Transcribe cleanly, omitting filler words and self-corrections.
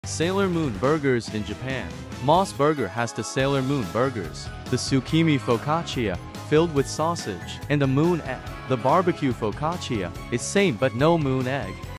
Sailor Moon burgers in Japan. Moss Burger has the Sailor Moon burgers, the Tsukimi focaccia, filled with sausage, and the moon egg. The barbecue focaccia is same but no moon egg.